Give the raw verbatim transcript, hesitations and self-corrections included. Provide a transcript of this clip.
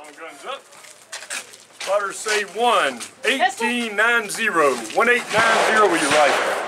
Long guns up. Spotters say one, eighteen nine zero, one eight nine zero with your rifle.